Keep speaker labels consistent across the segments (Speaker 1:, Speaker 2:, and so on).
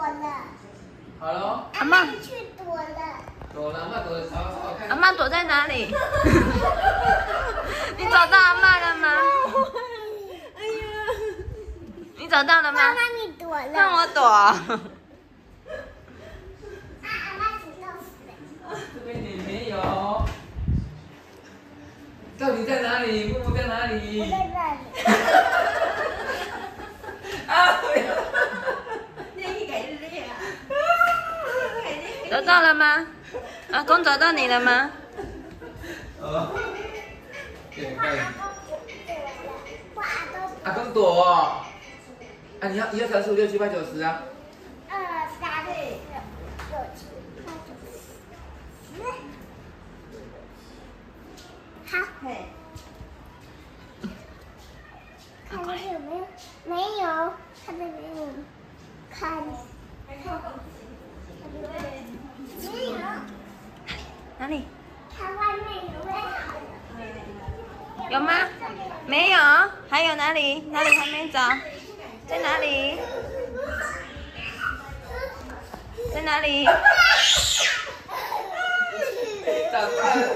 Speaker 1: 了。
Speaker 2: 好了。
Speaker 1: 阿妈去躲了。
Speaker 2: 躲了，阿妈躲的超好看。
Speaker 3: 阿妈躲在哪里？你找到阿妈了吗？
Speaker 1: 哎呀，
Speaker 3: 你找到了吗？
Speaker 1: 妈妈你躲了。
Speaker 3: 让我躲。
Speaker 1: 阿妈主动死。
Speaker 2: 这边也没有。到底在哪里？木木在哪里？
Speaker 1: 我在这里。
Speaker 2: 啊！
Speaker 3: 找到了吗？阿公找到你了吗？
Speaker 2: 对，
Speaker 1: 我
Speaker 2: 阿公躲哦。啊，你要1、2、3、4、5、6、7、8、9、10啊。
Speaker 1: 2、3、4、5、6、7、8、9、10。好。看那边有没有？没有，看那边有。看。没有。
Speaker 3: 哪里？
Speaker 1: 看外面有没有？
Speaker 3: 有吗？没有。还有哪里？哪里还没找？在哪里？在哪里？
Speaker 2: 找到了。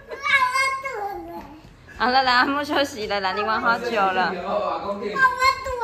Speaker 3: 好了啦，阿木休息了啦，你玩好久了。
Speaker 1: 妈妈躲